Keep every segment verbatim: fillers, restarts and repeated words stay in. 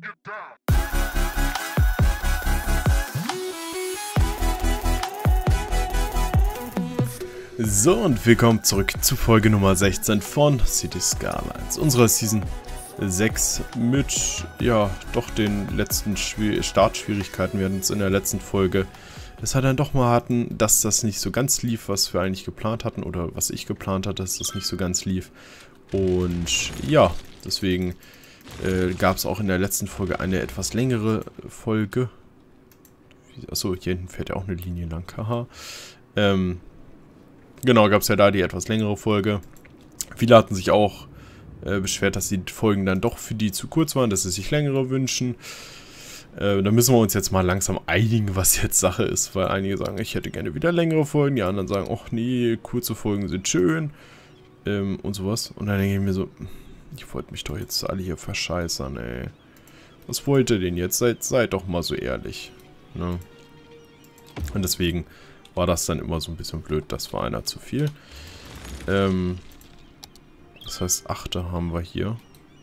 So, und willkommen zurück zu Folge Nummer sechzehn von Cities Skylines, unserer Season sechs mit, ja, doch den letzten Schwier- Startschwierigkeiten. Wir hatten es in der letzten Folge, das wir dann doch mal hatten, dass das nicht so ganz lief, was wir eigentlich geplant hatten, oder was ich geplant hatte, dass das nicht so ganz lief. Und ja, deswegen äh, gab es auch in der letzten Folge eine etwas längere Folge. Achso, hier hinten fährt ja auch eine Linie lang, haha. Ähm, Genau, gab es ja da die etwas längere Folge. Viele hatten sich auch äh, beschwert, dass die Folgen dann doch für die zu kurz waren, dass sie sich längere wünschen. Äh, da müssen wir uns jetzt mal langsam einigen, was jetzt Sache ist, weil einige sagen, ich hätte gerne wieder längere Folgen, die anderen sagen, ach nee, kurze Folgen sind schön ähm, und sowas. Und dann denke ich mir so, ich wollte mich doch jetzt alle hier verscheißern, ey. Was wollt ihr denn jetzt? Seid, seid doch mal so ehrlich. Ne? Und deswegen war das dann immer so ein bisschen blöd. Das war einer zu viel. Ähm, das heißt, achte haben wir hier.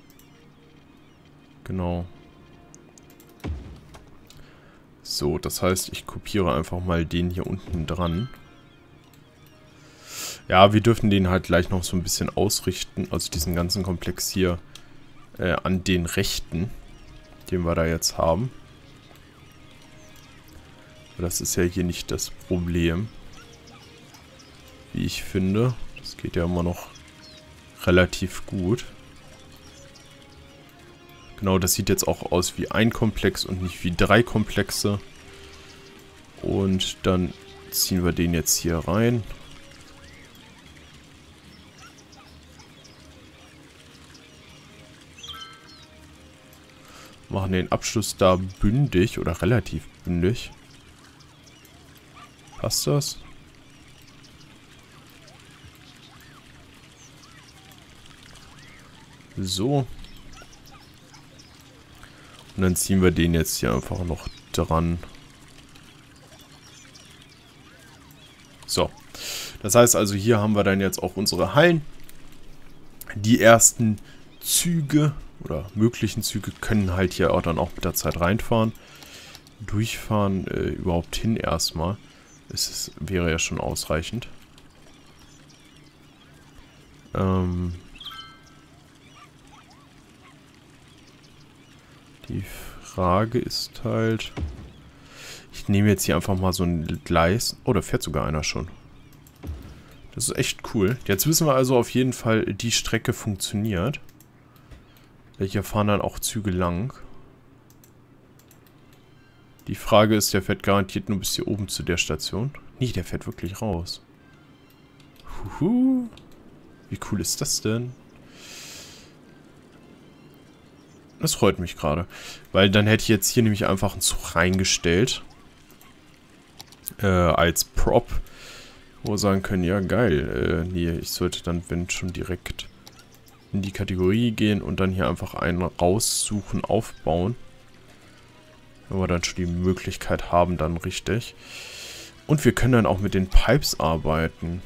Genau. So, das heißt, ich kopiere einfach mal den hier unten dran. Ja, wir dürfen den halt gleich noch so ein bisschen ausrichten. Also diesen ganzen Komplex hier äh, an den rechten, den wir da jetzt haben. Das ist ja hier nicht das Problem, wie ich finde. Das geht ja immer noch relativ gut. Genau, das sieht jetzt auch aus wie ein Komplex und nicht wie drei Komplexe. Und dann ziehen wir den jetzt hier rein. Machen den Abschluss da bündig oder relativ bündig. Passt das? So. Und dann ziehen wir den jetzt hier einfach noch dran. So. Das heißt also, hier haben wir dann jetzt auch unsere Hallen. Die ersten Züge oder möglichen Züge können halt hier auch dann auch mit der Zeit reinfahren. Durchfahren äh, überhaupt hin erstmal. Es wäre ja schon ausreichend. Ähm die Frage ist halt... Ich nehme jetzt hier einfach mal so ein Gleis. Oh, da fährt sogar einer schon. Das ist echt cool. Jetzt wissen wir also auf jeden Fall, die Strecke funktioniert. Hier fahren dann auch Züge lang. Die Frage ist, der fährt garantiert nur bis hier oben zu der Station. Nee, der fährt wirklich raus. Huhu. Wie cool ist das denn? Das freut mich gerade. Weil dann hätte ich jetzt hier nämlich einfach einen Zug reingestellt. Äh, als Prop. Wo wir sagen können, ja geil. Äh, nee, ich sollte dann, wenn schon, direkt in die Kategorie gehen und dann hier einfach einen raussuchen, aufbauen. Wenn wir dann schon die Möglichkeit haben, dann richtig. Und wir können dann auch mit den Pipes arbeiten.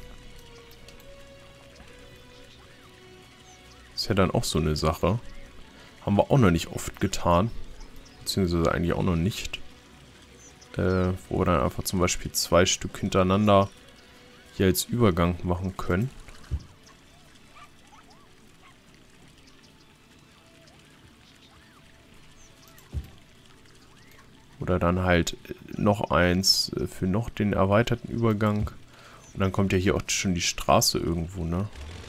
Ist ja dann auch so eine Sache. Haben wir auch noch nicht oft getan. Beziehungsweise eigentlich auch noch nicht. Äh, wo wir dann einfach zum Beispiel zwei Stück hintereinander hier als Übergang machen können. Oder dann halt noch eins für noch den erweiterten Übergang. Und dann kommt ja hier auch schon die Straße irgendwo, ne?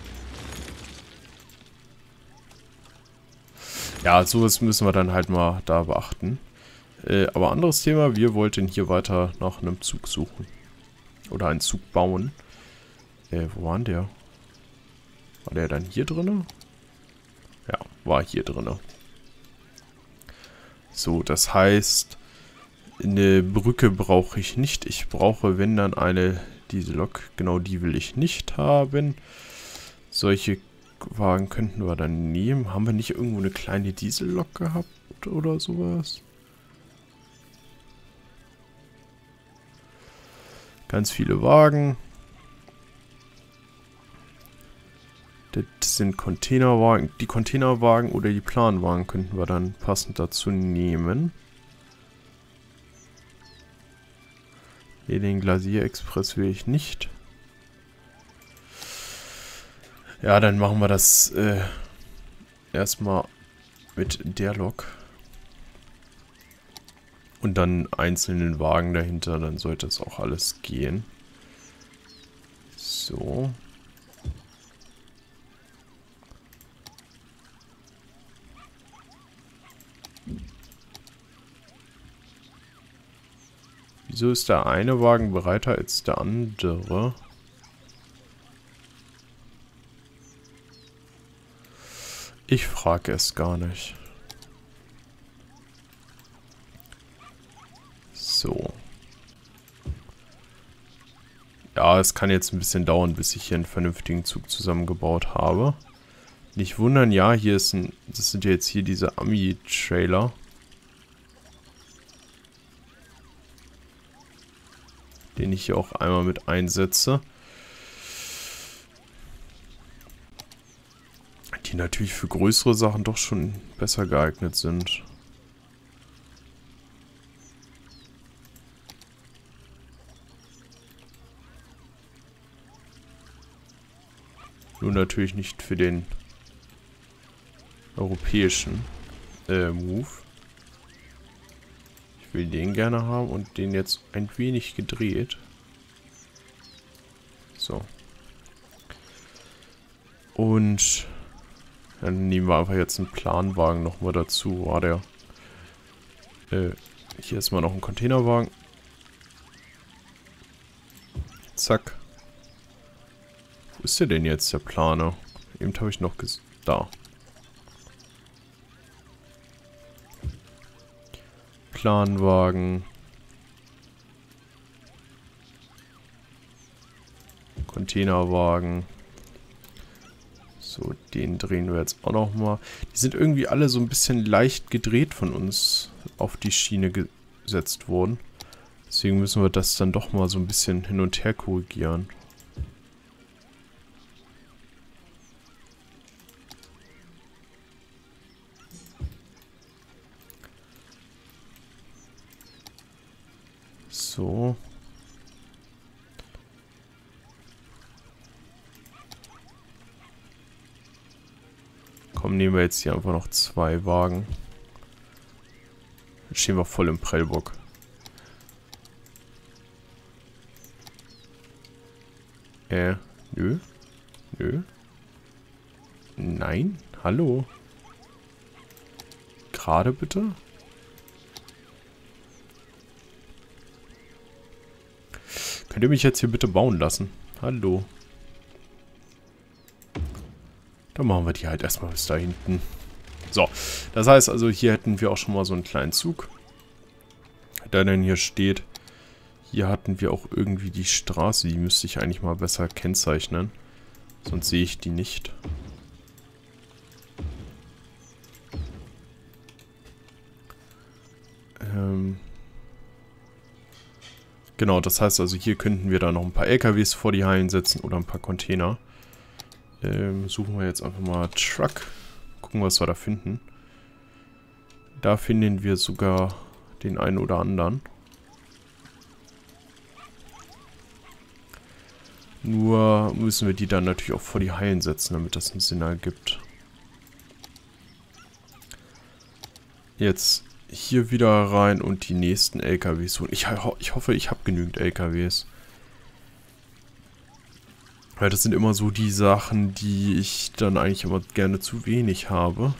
Ja, sowas müssen wir dann halt mal da beachten. Äh, aber anderes Thema, wir wollten hier weiter nach einem Zug suchen. Oder einen Zug bauen. Äh, wo war denn der? War der dann hier drin? Ja, war hier drin. So, das heißt... Eine Brücke brauche ich nicht. Ich brauche, wenn dann, eine Diesellok. Genau, die will ich nicht haben. Solche Wagen könnten wir dann nehmen. Haben wir nicht irgendwo eine kleine Diesellok gehabt oder sowas? Ganz viele Wagen. Das sind Containerwagen. Die Containerwagen oder die Planwagen könnten wir dann passend dazu nehmen. Hier den Glacier-Express will ich nicht. Ja, dann machen wir das äh, erstmal mit der Lok. Und dann einzelnen Wagen dahinter, dann sollte es auch alles gehen. So. Wieso ist der eine Wagen breiter als der andere? Ich frage es gar nicht. So. Ja, es kann jetzt ein bisschen dauern, bis ich hier einen vernünftigen Zug zusammengebaut habe. Nicht wundern, ja, hier ist ein... Das sind ja jetzt hier diese Ami-Trailer. Den ich hier auch einmal mit einsetze. Die natürlich für größere Sachen doch schon besser geeignet sind. Nur natürlich nicht für den europäischen äh, Move. Ich will den gerne haben und den jetzt ein wenig gedreht. So. Und dann nehmen wir einfach jetzt einen Planwagen nochmal dazu. War der. Äh, hier ist mal noch ein Containerwagen. Zack. Wo ist der denn jetzt, der Planer? Eben habe ich noch ges... Da. Planwagen. Containerwagen. So, den drehen wir jetzt auch nochmal. Die sind irgendwie alle so ein bisschen leicht gedreht von uns auf die Schiene gesetzt worden. Deswegen müssen wir das dann doch mal so ein bisschen hin und her korrigieren. So. Komm, nehmen wir jetzt hier einfach noch zwei Wagen. Dann stehen wir voll im Prellbock. Äh, nö. Nö. Nein, hallo. Gerade bitte? Könnt ihr mich jetzt hier bitte bauen lassen? Hallo. Dann machen wir die halt erstmal bis da hinten. So, das heißt also, hier hätten wir auch schon mal so einen kleinen Zug. Der dann hier steht. Hier hatten wir auch irgendwie die Straße. Die müsste ich eigentlich mal besser kennzeichnen. Sonst sehe ich die nicht. Ähm... Genau, das heißt also, hier könnten wir da noch ein paar L K Ws vor die Hallen setzen oder ein paar Container. Ähm, suchen wir jetzt einfach mal Truck. Gucken, was wir da finden. Da finden wir sogar den einen oder anderen. Nur müssen wir die dann natürlich auch vor die Hallen setzen, damit das einen Sinn ergibt. Jetzt hier wieder rein und die nächsten L K Ws holen. Ich, ich hoffe, ich habe genügend L K Ws. Weil das sind immer so die Sachen, die ich dann eigentlich immer gerne zu wenig habe.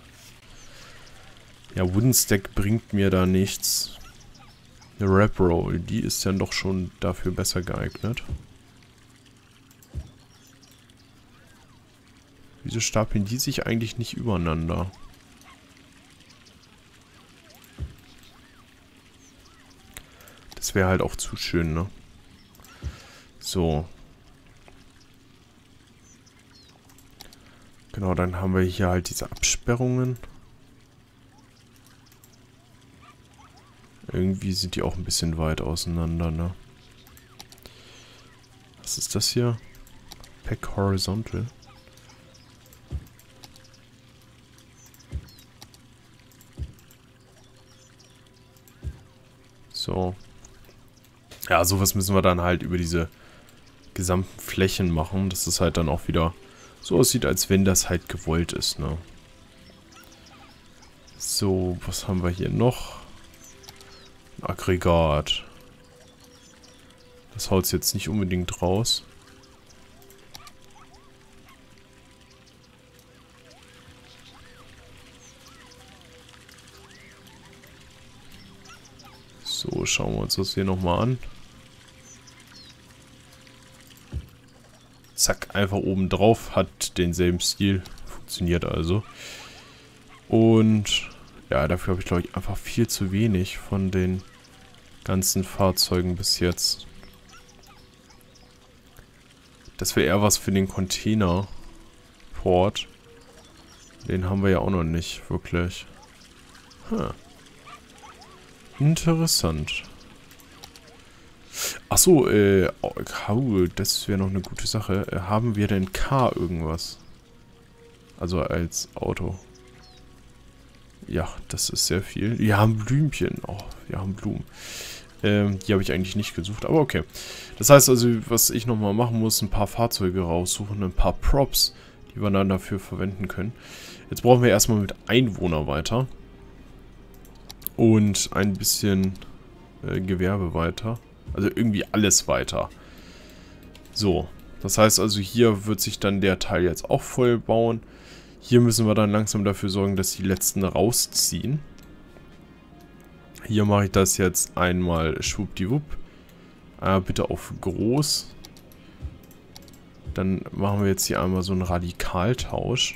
Ja, Wooden Stack bringt mir da nichts. Eine Wrap Roll, die ist dann doch schon dafür besser geeignet. Wieso stapeln die sich eigentlich nicht übereinander? Das wäre halt auch zu schön, ne? So. Genau, dann haben wir hier halt diese Absperrungen. Irgendwie sind die auch ein bisschen weit auseinander, ne? Was ist das hier? Pack Horizontal. So. Ja, sowas müssen wir dann halt über diese gesamten Flächen machen, dass es halt dann auch wieder so aussieht, als wenn das halt gewollt ist, ne? So, was haben wir hier noch? Ein Aggregat. Das haut es jetzt nicht unbedingt raus. So, schauen wir uns das hier nochmal an. Zack, einfach oben drauf, hat denselben Stil, funktioniert also. Und ja, dafür habe ich glaube ich einfach viel zu wenig von den ganzen Fahrzeugen bis jetzt. Das wäre eher was für den Containerport. Den haben wir ja auch noch nicht, wirklich. Hm. Interessant. Achso, äh, oh, das wäre noch eine gute Sache. Äh, haben wir denn K irgendwas? Also als Auto. Ja, das ist sehr viel. Wir haben Blümchen. Oh, wir haben Blumen. Ähm, die habe ich eigentlich nicht gesucht, aber okay. Das heißt also, was ich nochmal machen muss, ein paar Fahrzeuge raussuchen, ein paar Props, die wir dann dafür verwenden können. Jetzt brauchen wir erstmal mit Einwohner weiter. Und ein bisschen äh, Gewerbe weiter. Also irgendwie alles weiter. So, das heißt also, hier wird sich dann der Teil jetzt auch voll bauen. Hier müssen wir dann langsam dafür sorgen, dass die letzten rausziehen. Hier mache ich das jetzt einmal schwuppdiwupp. Äh, bitte auf groß. Dann machen wir jetzt hier einmal so einen Radikaltausch.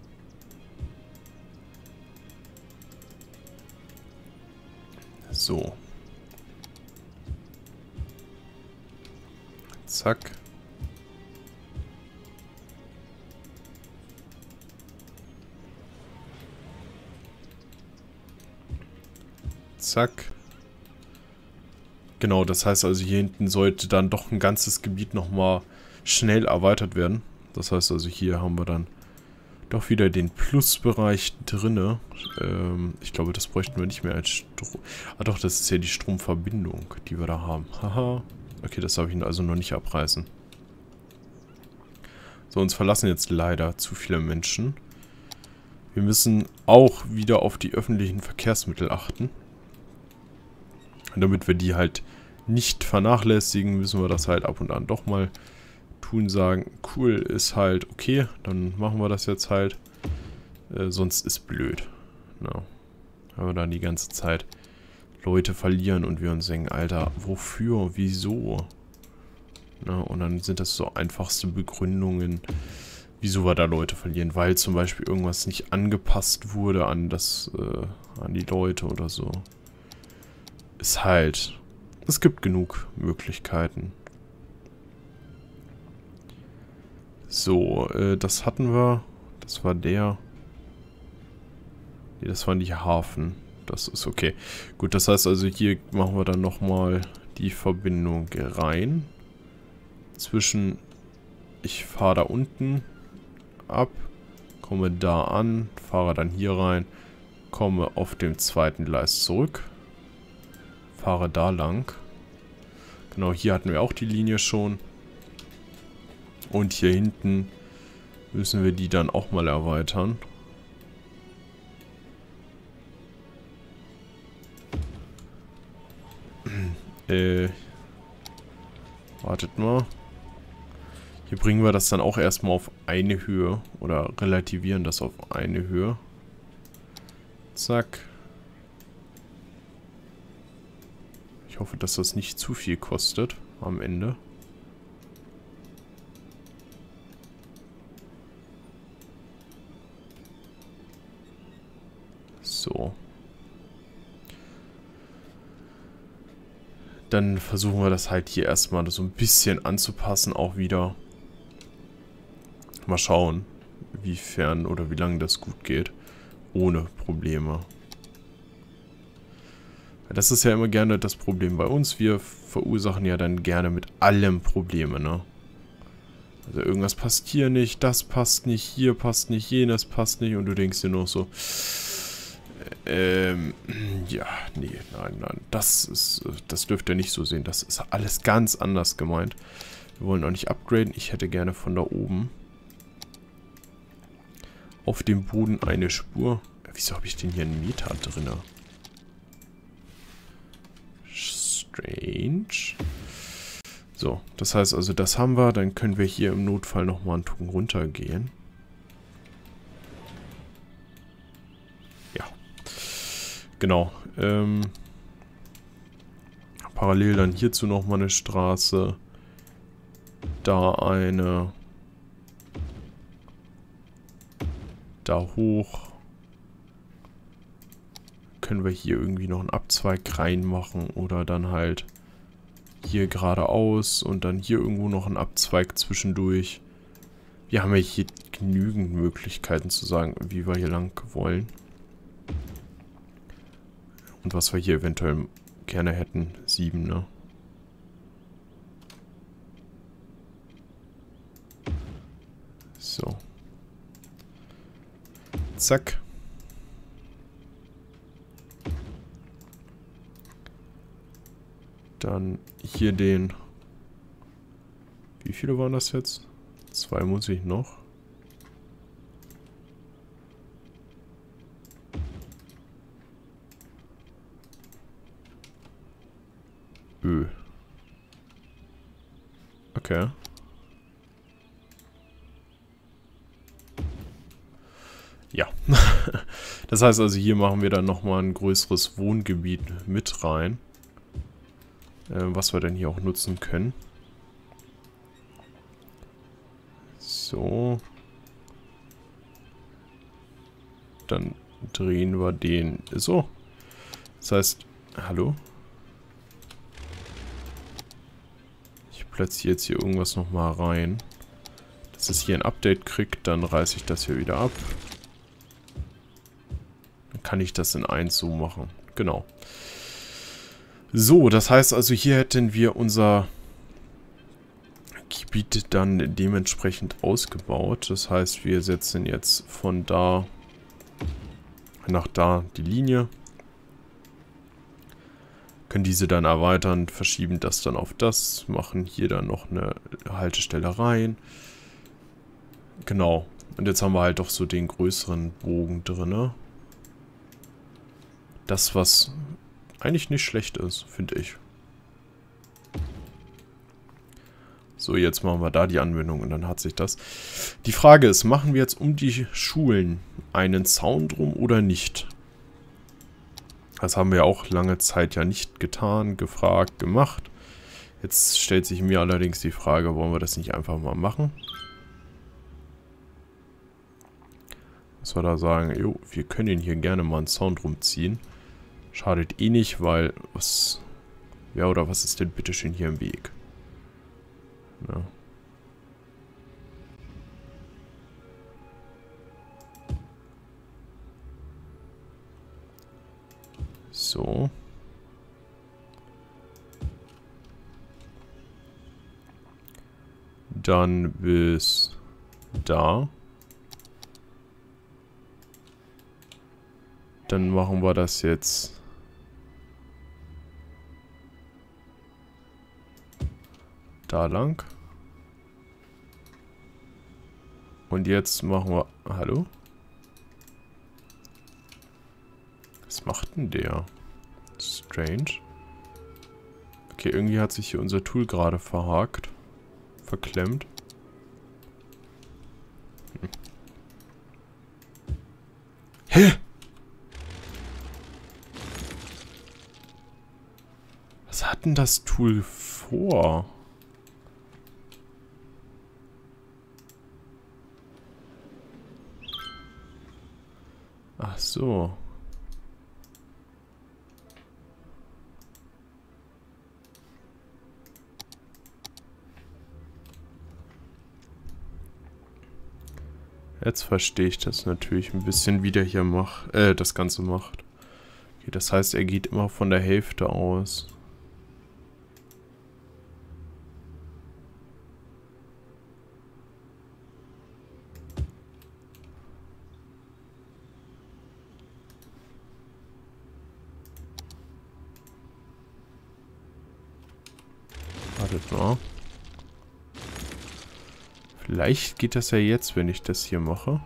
So. Zack. Zack. Genau, das heißt also, hier hinten sollte dann doch ein ganzes Gebiet nochmal schnell erweitert werden. Das heißt also, hier haben wir dann doch wieder den Plusbereich drinne. Ähm, ich glaube, das bräuchten wir nicht mehr als Strom. Ah doch, das ist ja die Stromverbindung, die wir da haben. Haha. Okay, das darf ich also noch nicht abreißen. So, uns verlassen jetzt leider zu viele Menschen. Wir müssen auch wieder auf die öffentlichen Verkehrsmittel achten. Und damit wir die halt nicht vernachlässigen, müssen wir das halt ab und an doch mal tun, sagen, cool, ist halt okay, dann machen wir das jetzt halt. Äh, sonst ist blöd. No. Wenn wir dann die ganze Zeit Leute verlieren und wir uns denken, Alter, wofür, wieso? Na, und dann sind das so einfachste Begründungen, wieso wir da Leute verlieren, weil zum Beispiel irgendwas nicht angepasst wurde an das, äh, an die Leute oder so. Ist halt, es gibt genug Möglichkeiten. So, äh, das hatten wir, das war der, nee, das waren die Hafen. Das ist okay. Gut, das heißt also, hier machen wir dann nochmal die Verbindung rein. Zwischen, ich fahre da unten ab, komme da an, fahre dann hier rein, komme auf dem zweiten Gleis zurück, fahre da lang. Genau, hier hatten wir auch die Linie schon. Und hier hinten müssen wir die dann auch mal erweitern. Äh, wartet mal. Hier bringen wir das dann auch erstmal auf eine Höhe. Oder relativieren das auf eine Höhe. Zack. Ich hoffe, dass das nicht zu viel kostet am Ende. So. Dann versuchen wir das halt hier erstmal so ein bisschen anzupassen, auch wieder. Mal schauen, wiefern oder wie lange das gut geht. Ohne Probleme. Das ist ja immer gerne das Problem bei uns. Wir verursachen ja dann gerne mit allem Probleme, ne? Also irgendwas passt hier nicht, das passt nicht, hier passt nicht, jenes passt nicht. Und du denkst dir nur so, Ähm, ja, nee, nein, nein. Das ist, das dürft ihr nicht so sehen. Das ist alles ganz anders gemeint. Wir wollen auch nicht upgraden. Ich hätte gerne von da oben auf dem Boden eine Spur. Wieso habe ich denn hier einen Meter drin? Strange. So, das heißt also, das haben wir. Dann können wir hier im Notfall nochmal einen Tucken runtergehen. Ja. Genau. Ähm, parallel dann hierzu nochmal eine Straße. Da eine. Da hoch. Können wir hier irgendwie noch einen Abzweig reinmachen oder dann halt hier geradeaus und dann hier irgendwo noch einen Abzweig zwischendurch. Wir haben ja hier genügend Möglichkeiten zu sagen, wie wir hier lang wollen. Und was wir hier eventuell gerne hätten. Sieben, ne? So. Zack. Dann hier den... Wie viele waren das jetzt? Zwei muss ich noch. Ö. Okay. Ja. Das heißt also, hier machen wir dann nochmal ein größeres Wohngebiet mit rein. Äh, was wir dann hier auch nutzen können. So. Dann drehen wir den so. Das heißt, hallo? Ich platziere jetzt hier irgendwas nochmal rein. Dass es hier ein Update kriegt, dann reiße ich das hier wieder ab. Dann kann ich das in eins so machen. Genau. So, das heißt also, hier hätten wir unser Gebiet dann dementsprechend ausgebaut. Das heißt, wir setzen jetzt von da nach da die Linie. Können diese dann erweitern, verschieben das dann auf das, machen hier dann noch eine Haltestelle rein. Genau. Und jetzt haben wir halt doch so den größeren Bogen drin. Das, was eigentlich nicht schlecht ist, finde ich. So, jetzt machen wir da die Anwendung und dann hat sich das. Die Frage ist, machen wir jetzt um die Schulen einen Zaun drum oder nicht? Das haben wir auch lange Zeit ja nicht getan, gefragt, gemacht. Jetzt stellt sich mir allerdings die Frage, wollen wir das nicht einfach mal machen? Dass wir da sagen, jo, wir können ihn hier gerne mal einen Zaun drum ziehen. Schadet eh nicht, weil was... Ja, oder was ist denn bitteschön hier im Weg? Ja. So. Dann bis da. Dann machen wir das jetzt da lang. Und jetzt machen wir... Hallo? Was macht denn der? Strange. Okay, irgendwie hat sich hier unser Tool gerade verhakt. Verklemmt. Hm. Hä? Was hat denn das Tool vor? Ach so. Jetzt verstehe ich das natürlich ein bisschen, wie der hier macht, äh, das Ganze macht. Okay, das heißt, er geht immer von der Hälfte aus. Wartet mal. Vielleicht geht das ja jetzt, wenn ich das hier mache.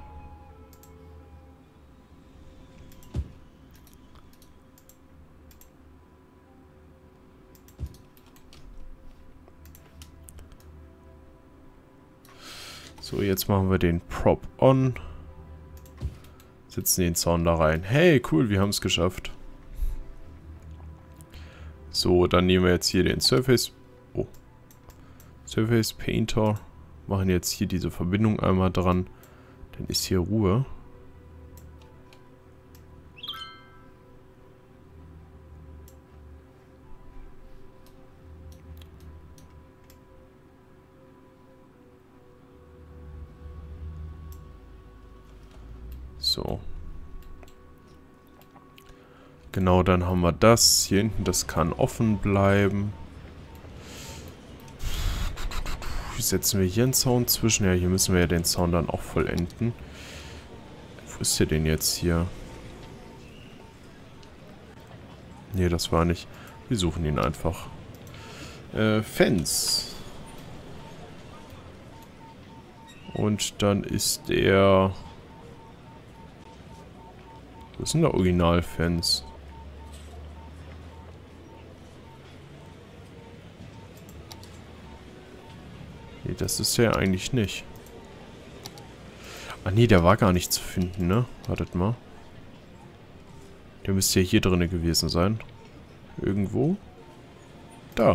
So, jetzt machen wir den Prop on. Setzen den Zaun da rein. Hey, cool, wir haben es geschafft. So, dann nehmen wir jetzt hier den Surface... Oh. Surface Painter. Machen jetzt hier diese Verbindung einmal dran. Dann ist hier Ruhe. So. Genau, dann haben wir das. Hier hinten, das kann offen bleiben. Setzen wir hier einen Zaun zwischen. Ja, hier müssen wir ja den Zaun dann auch vollenden. Wo ist der denn jetzt hier? Nee, das war nicht. Wir suchen ihn einfach. Äh, Fence. Und dann ist der... Wo ist denn der Original-Fence? Nee, das ist der eigentlich nicht. Ah nee, der war gar nicht zu finden, ne? Wartet mal. Der müsste ja hier drin gewesen sein. Irgendwo. Da.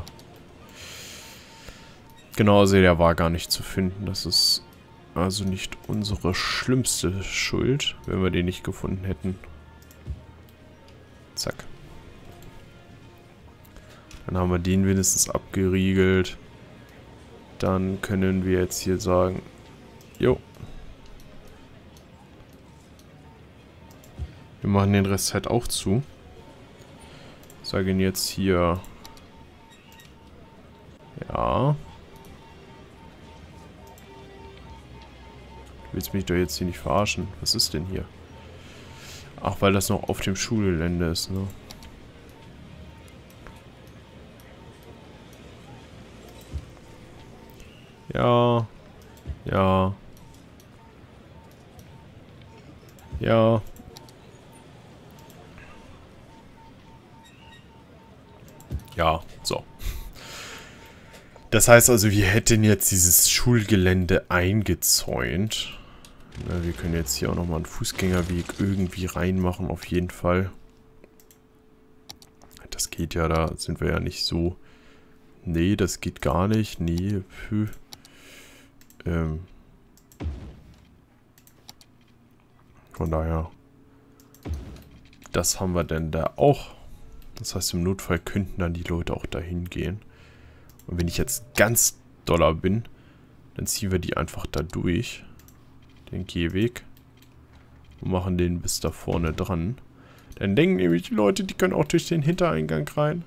Genau, also der war gar nicht zu finden. Das ist also nicht unsere schlimmste Schuld, wenn wir den nicht gefunden hätten. Zack. Dann haben wir den wenigstens abgeriegelt. Dann können wir jetzt hier sagen, jo. Wir machen den Rest halt auch zu. Sagen jetzt hier, ja. Du willst mich doch jetzt hier nicht verarschen. Was ist denn hier? Ach, weil das noch auf dem Schulgelände ist, ne? Ja. Ja. Ja. Ja, so. Das heißt also, wir hätten jetzt dieses Schulgelände eingezäunt. Na, wir können jetzt hier auch nochmal einen Fußgängerweg irgendwie reinmachen, auf jeden Fall. Das geht ja, da sind wir ja nicht so... Nee, das geht gar nicht. Nee, pfü. Ähm. Von daher. Das haben wir denn da auch. Das heißt, im Notfall könnten dann die Leute auch dahin gehen. Und wenn ich jetzt ganz doller bin, dann ziehen wir die einfach da durch. Den Gehweg. Und machen den bis da vorne dran. Dann denken nämlich die Leute, die können auch durch den Hintereingang rein.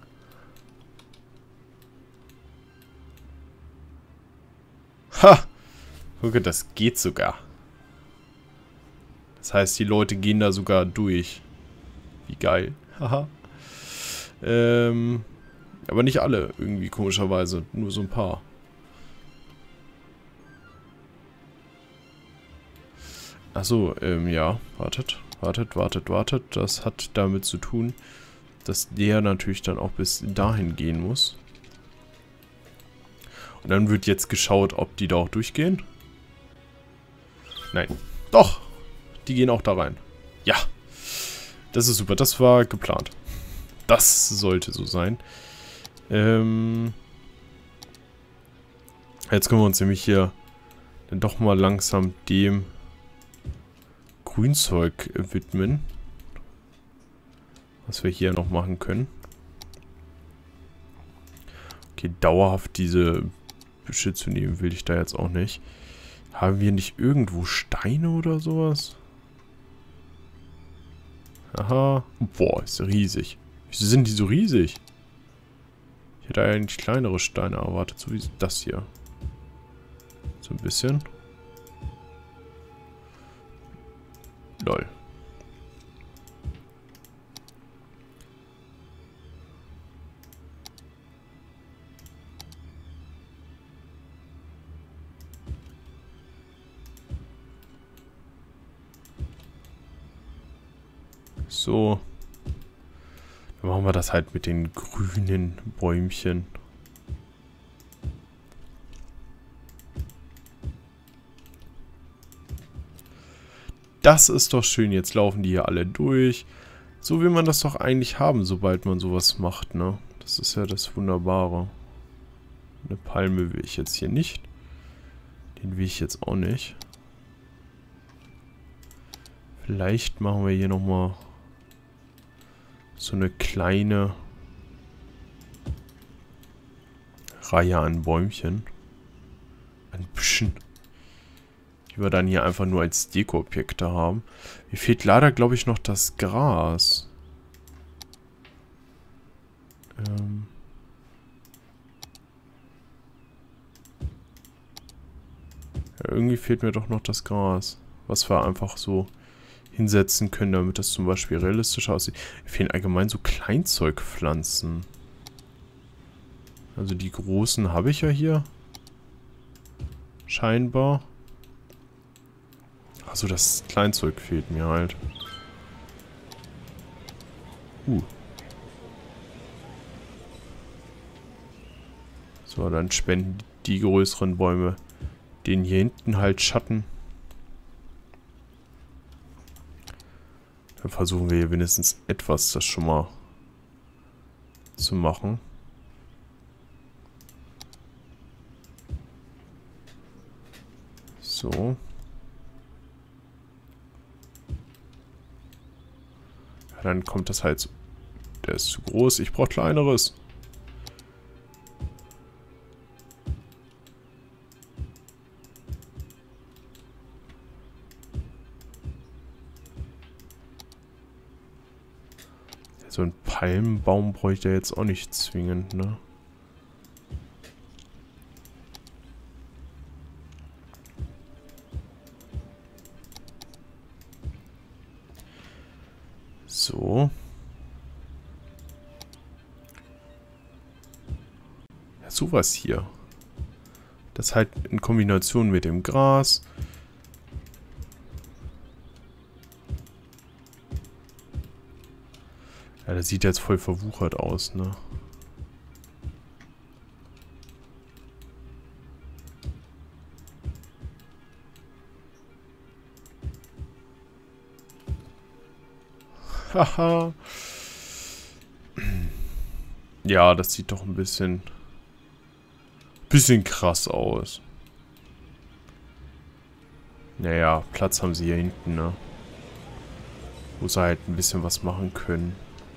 Ha! Gucke, das geht sogar. Das heißt, die Leute gehen da sogar durch. Wie geil. Haha. ähm, aber nicht alle, irgendwie komischerweise. Nur so ein paar. Achso, ähm, ja. Wartet, wartet, wartet, wartet. Das hat damit zu tun, dass der natürlich dann auch bis dahin gehen muss. Und dann wird jetzt geschaut, ob die da auch durchgehen. Nein. Doch! Die gehen auch da rein. Ja. Das ist super. Das war geplant. Das sollte so sein. Ähm. Jetzt können wir uns nämlich hier dann doch mal langsam dem Grünzeug widmen. Was wir hier noch machen können. Okay, dauerhaft diese Büsche zu nehmen will ich da jetzt auch nicht. Haben wir nicht irgendwo Steine oder sowas? Aha. Boah, ist riesig. Wieso sind die so riesig? Ich hätte eigentlich kleinere Steine erwartet, so wie das hier. So ein bisschen. Lol. So. Dann machen wir das halt mit den grünen Bäumchen. Das ist doch schön. Jetzt laufen die hier alle durch. So will man das doch eigentlich haben, sobald man sowas macht, ne? Das ist ja das Wunderbare. Eine Palme will ich jetzt hier nicht. Den will ich jetzt auch nicht. Vielleicht machen wir hier nochmal so eine kleine Reihe an Bäumchen. An Büschen. Die wir dann hier einfach nur als Deko-Objekte haben. Mir fehlt leider, glaube ich, noch das Gras. Ähm... Ja, irgendwie fehlt mir doch noch das Gras, was wir einfach so hinsetzen können, damit das zum Beispiel realistisch aussieht. Mir fehlen allgemein so Kleinzeugpflanzen. Also die großen habe ich ja hier. Scheinbar. Also das Kleinzeug fehlt mir halt. Uh. So, dann spenden die größeren Bäume den hier hinten halt Schatten. Dann versuchen wir hier wenigstens etwas das schon mal zu machen. So. Ja, dann kommt das halt so. Der ist zu groß, ich brauche kleineres. So ein Palmenbaum bräuchte ich jetzt auch nicht zwingend, ne? So. Ja, sowas hier. Das halt in Kombination mit dem Gras. Ja, das sieht jetzt voll verwuchert aus, ne? Haha. Ja, das sieht doch ein bisschen... bisschen krass aus. Naja, Platz haben sie hier hinten, ne? Wo sie halt ein bisschen was machen können.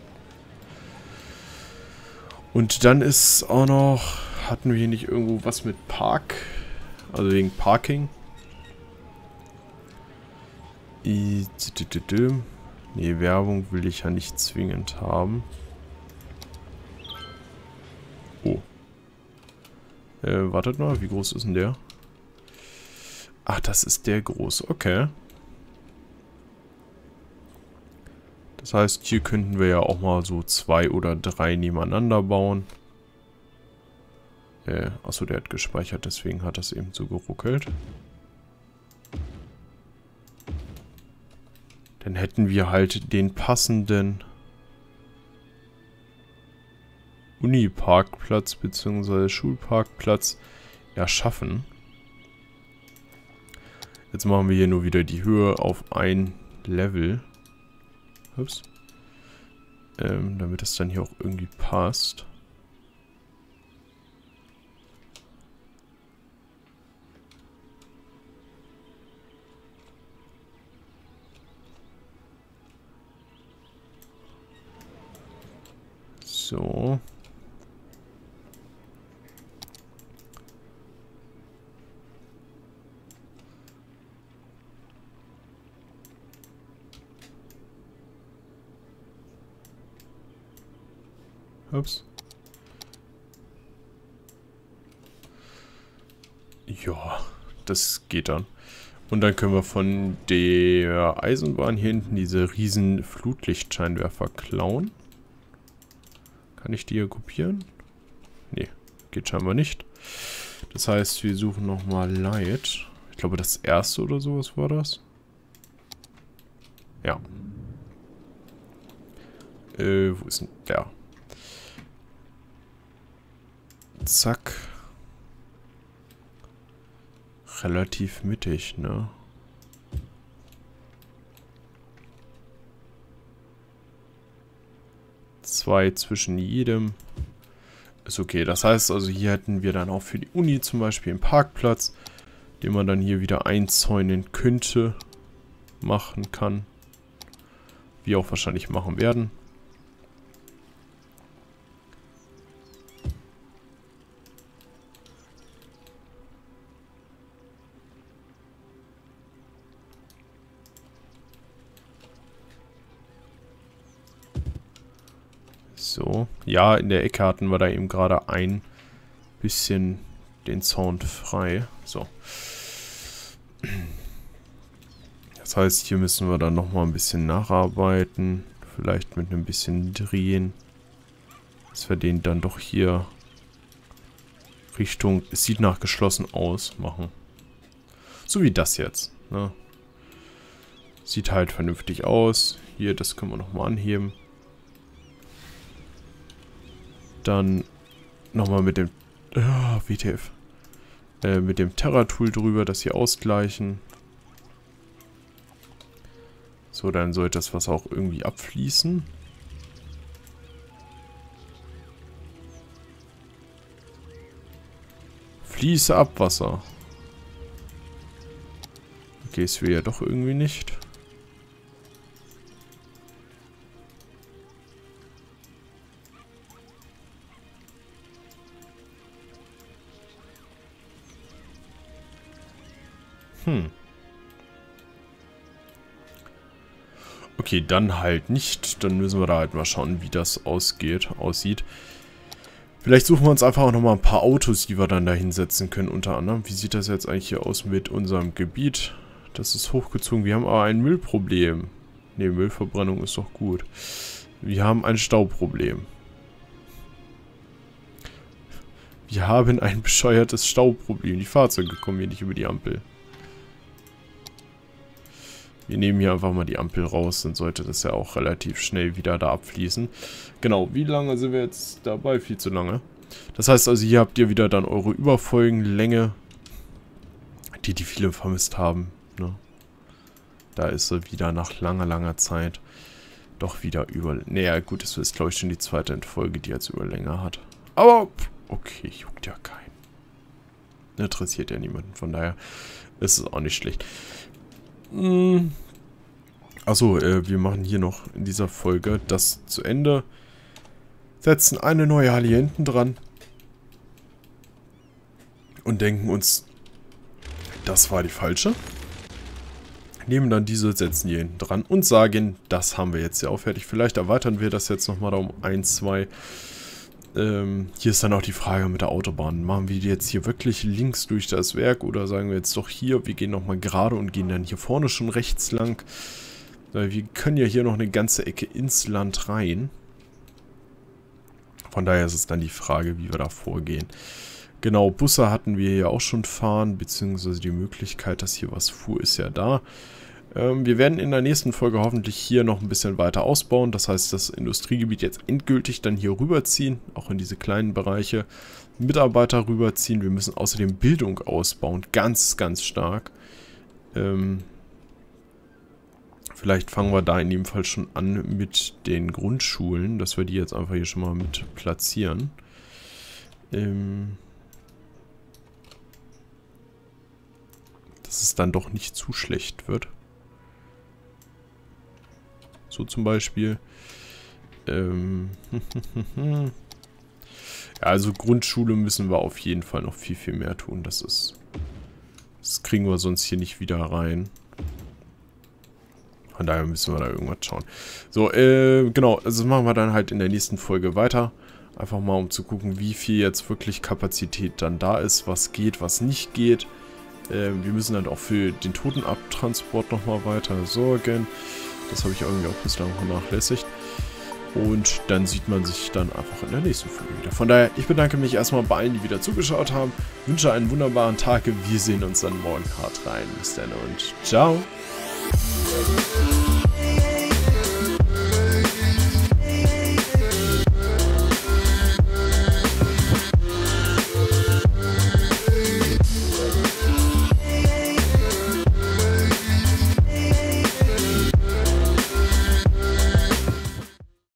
Und dann ist auch noch... Hatten wir hier nicht irgendwo was mit Park? Also wegen Parking? I nee, Werbung will ich ja nicht zwingend haben. Oh. Äh, wartet mal, wie groß ist denn der? Ach, das ist der groß, okay. Das heißt, hier könnten wir ja auch mal so zwei oder drei nebeneinander bauen. Äh, achso, der hat gespeichert, deswegen hat das eben so geruckelt. Dann hätten wir halt den passenden Uni-Parkplatz bzw. Schulparkplatz erschaffen. Jetzt machen wir hier nur wieder die Höhe auf ein Level. Ups. Ähm, damit das dann hier auch irgendwie passt. So. Ups. Ja, das geht dann. Und dann können wir von der Eisenbahn hier hinten diese riesen Flutlichtscheinwerfer klauen. Kann ich die hier kopieren? Nee, geht scheinbar nicht. Das heißt, wir suchen nochmal Light. Ich glaube, das erste oder sowas war das. Ja. Äh, wo ist denn der? Zack. Relativ mittig, ne? Zwei zwischen jedem. Ist okay. Das heißt also, hier hätten wir dann auch für die Uni zum Beispiel einen Parkplatz, den man dann hier wieder einzäunen könnte, machen kann. Wir auch wahrscheinlich machen werden. So, ja, in der Ecke hatten wir da eben gerade ein bisschen den Zaun frei. So. Das heißt, hier müssen wir dann nochmal ein bisschen nacharbeiten. Vielleicht mit einem bisschen drehen. Dass wir den dann doch hier Richtung, es sieht nach geschlossen aus, machen. So wie das jetzt. Ne? Sieht halt vernünftig aus. Hier, das können wir nochmal anheben. Dann nochmal mit dem oh, W T F. Äh, mit dem Terra-Tool drüber, das hier ausgleichen. So, dann sollte das Wasser auch irgendwie abfließen. Fließe ab, Wasser. Okay, es will ja doch irgendwie nicht. Hm. Okay, dann halt nicht. Dann müssen wir da halt mal schauen, wie das ausgeht, aussieht. Vielleicht suchen wir uns einfach auch nochmal ein paar Autos, die wir dann da hinsetzen können, unter anderem. Wie sieht das jetzt eigentlich hier aus mit unserem Gebiet? Das ist hochgezogen. Wir haben aber ein Müllproblem. Ne, Müllverbrennung ist doch gut. Wir haben ein Stauproblem. Wir haben ein bescheuertes Stauproblem. Die Fahrzeuge kommen hier nicht über die Ampel. Wir nehmen hier einfach mal die Ampel raus, dann sollte das ja auch relativ schnell wieder da abfließen. Genau, wie lange sind wir jetzt dabei? Viel zu lange. Das heißt also, hier habt ihr wieder dann eure Überfolgenlänge, die die viele vermisst haben. Ne? Da ist sie wieder nach langer, langer Zeit doch wieder über... Naja, gut, das ist glaube ich schon die zweite Folge, die jetzt Überlänge hat. Aber, okay, juckt ja keinen. Interessiert ja niemanden, von daher ist es auch nicht schlecht. Achso, äh, wir machen hier noch in dieser Folge das zu Ende. Setzen eine neue Halle hier hinten dran. Und denken uns, das war die falsche. Nehmen dann diese, setzen hier hinten dran und sagen, das haben wir jetzt ja auch fertig. Vielleicht erweitern wir das jetzt nochmal da um ein, zwei. Ähm, hier ist dann auch die Frage mit der Autobahn. Machen wir die jetzt hier wirklich links durch das Werk oder sagen wir jetzt doch hier, wir gehen nochmal gerade und gehen dann hier vorne schon rechts lang. Weil wir können ja hier noch eine ganze Ecke ins Land rein. Von daher ist es dann die Frage, wie wir da vorgehen. Genau, Busse hatten wir ja auch schon fahren, beziehungsweise die Möglichkeit, dass hier was fuhr, ist ja da. Ähm, wir werden in der nächsten Folge hoffentlich hier noch ein bisschen weiter ausbauen. Das heißt, das Industriegebiet jetzt endgültig dann hier rüberziehen, auch in diese kleinen Bereiche. Mitarbeiter rüberziehen. Wir müssen außerdem Bildung ausbauen, ganz, ganz stark. Ähm, vielleicht fangen wir da in dem Fall schon an mit den Grundschulen, dass wir die jetzt einfach hier schon mal mit platzieren. Ähm... Dass es dann doch nicht zu schlecht wird. So zum Beispiel. Ähm ja, also Grundschule müssen wir auf jeden Fall noch viel, viel mehr tun. Das ist... Das kriegen wir sonst hier nicht wieder rein. Von daher müssen wir da irgendwas schauen. So, äh, genau. Also das machen wir dann halt in der nächsten Folge weiter. Einfach mal, um zu gucken, wie viel jetzt wirklich Kapazität dann da ist. Was geht, was nicht geht. Ähm, wir müssen dann auch für den Totenabtransport nochmal weiter sorgen. Das habe ich irgendwie auch bislang vernachlässigt. Und dann sieht man sich dann einfach in der nächsten Folge wieder. Von daher, ich bedanke mich erstmal bei allen, die wieder zugeschaut haben. Wünsche einen wunderbaren Tag. Wir sehen uns dann morgen hart rein. Bis dann und ciao.